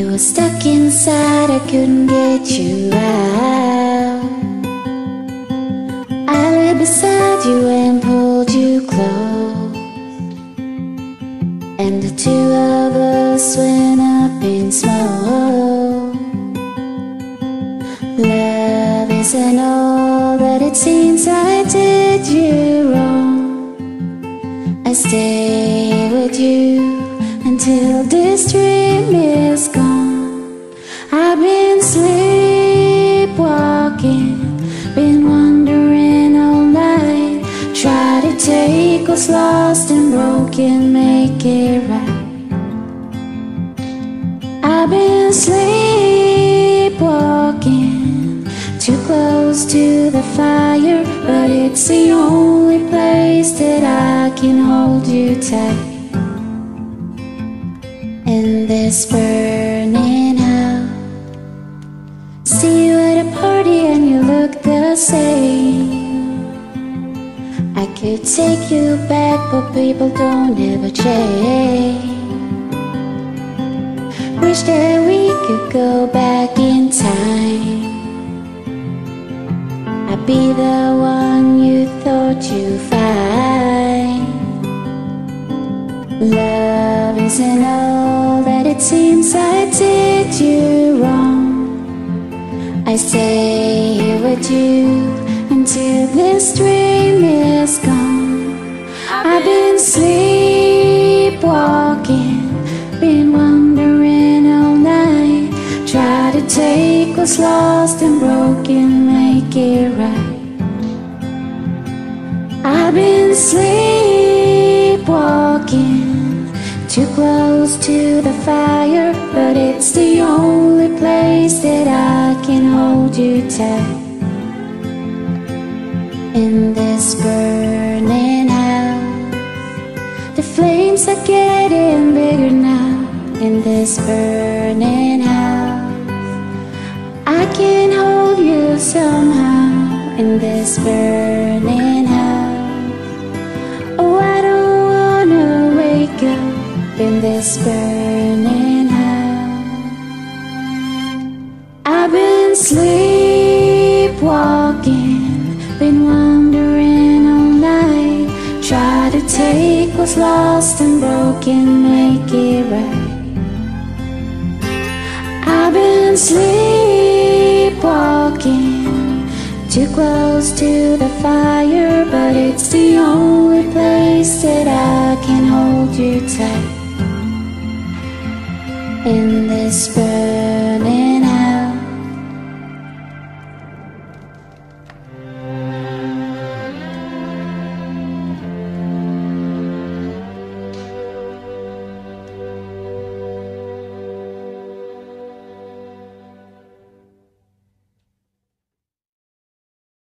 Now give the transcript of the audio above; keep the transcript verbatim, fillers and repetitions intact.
You were stuck inside, I couldn't get you out. I lay beside you and pulled you close, and the two of us went up in smoke. Love isn't all that it seems. I did you wrong. I stay with you until this dream is gone. I've been sleepwalking, been wandering all night. Try to take what's lost and broken, make it right. I've been sleepwalking, too close to the fire, but it's the only place that I can hold you tight. In this burning house, see you at a party and you look the same. I could take you back, but people don't ever change. Wish that we could go back in time. I'd be the one you thought you'd find. Love isn't all that it seems. I did you wrong. I stay here with you until this dream is gone. I've been sleepwalking, been wandering all night. Try to take what's lost and broken, make it right. I've been sleepwalking, too close to the fire, but it's the only place that I can hold you tight. In this burning house, the flames are getting bigger now. In this burning house, I can hold you somehow. In this burning house, oh, I don't wanna wake up in this burning house. I've been sleepwalking, been wandering all night. Try to take what's lost and broken, make it right. I've been sleepwalking, too close to the fire, but it's the only place that I can hold you tight. In this world